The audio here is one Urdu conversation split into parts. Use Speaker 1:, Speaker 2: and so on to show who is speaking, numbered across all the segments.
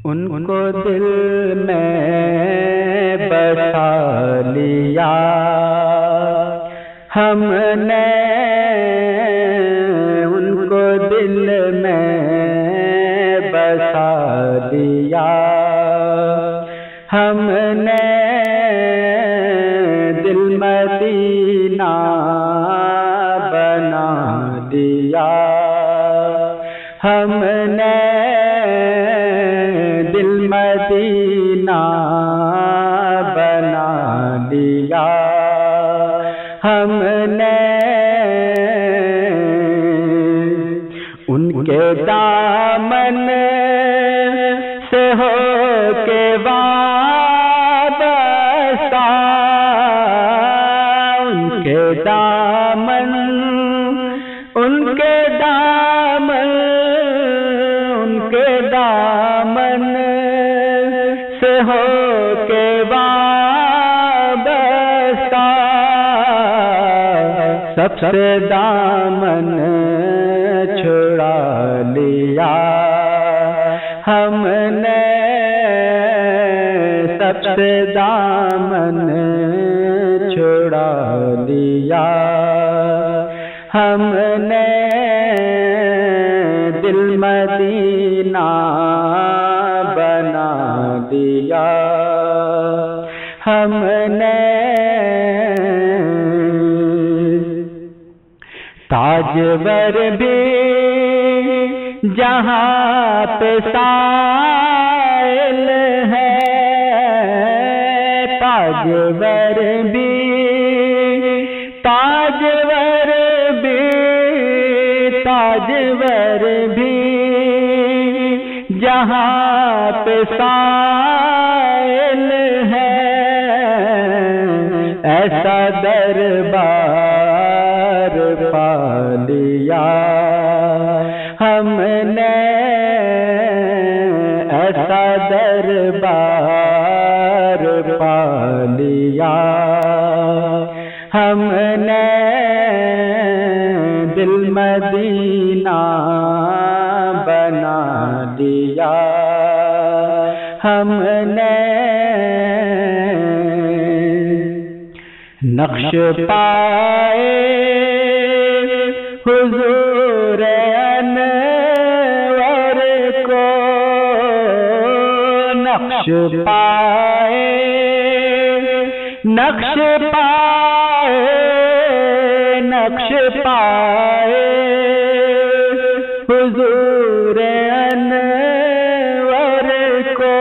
Speaker 1: ان کو دل میں بسا لیا ہم نے، ان کو دل میں بسا لیا ہم نے، دل مدینہ بنا دیا ہم نے، دل مدینہ بنا دیا ہم نے، ان کے دامن سے ہو کے وابستہ، ان کے دامن، ان کے دامن، ان کے دامن سے ہو کے وابستہ، سب سے دامن چھڑا لیا ہم نے، سب سے دامن چھڑا لیا ہم نے، دل مدینہ بنا دیا ہم نے، تاجور بھی جہاں پہ سائل ہے، تاجور بھی، تاجور بھی، تاجور بھی جہاں پہ سائل ہے، ایسا دربار پا لیا ہم نے، ایسا دربار پا لیا ہم نے، دل مدینہ بنا دیا ہم نے، نقش پائے حضور انور کو، نقش پائے، نقش پائے، نقش پائے حضور انور کو،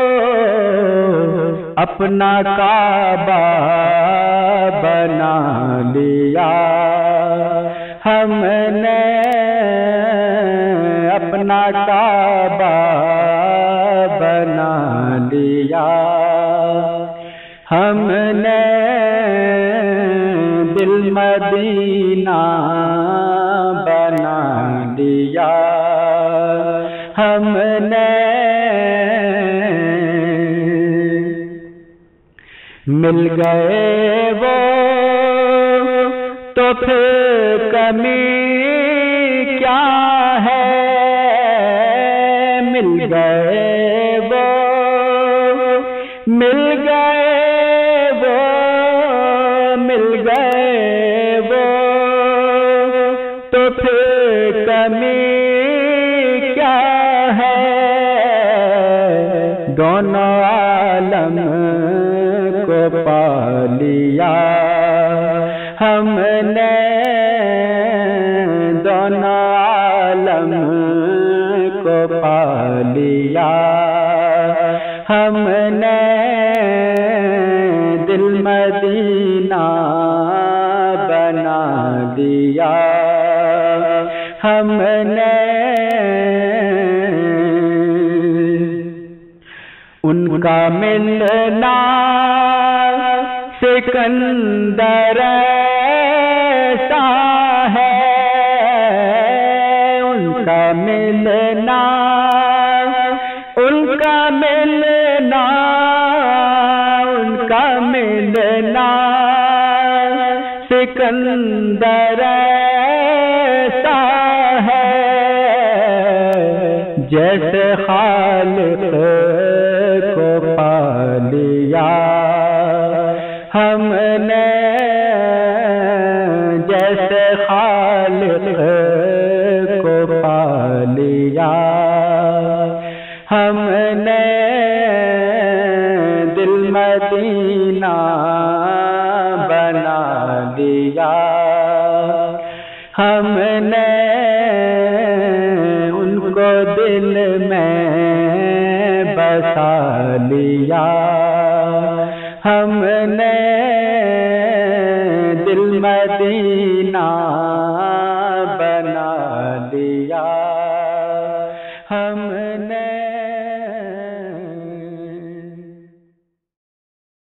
Speaker 1: اپنا کعبہ بنا لیا ہم نے، اپنا کعبہ بنا لیا ہم نے، دل مدینہ بنا دیا ہم نے، مل گئے وہ تو پھر کمی کیا ہے، مل گئے وہ، مل گئے وہ، مل گئے وہ تو پھر کمی کیا ہے، دونوں عالم کو پا لیا ہم نے، دونوں عالم کو پا لیا ہم نے، دل مدینہ بنا دیا ہم نے، ان کا ملنا سکندر ایسا ہے، ان کا ملنا، ان کا ملنا، ان کا ملنا سکندر ایسا ہے، جیسے خالق کو پا لیا ہم نے، جیسے خالق کو پا لیا ہم نے، دل مدینہ بنا دیا ہم نے، ان کو دل میں بسا لیا ہم نے،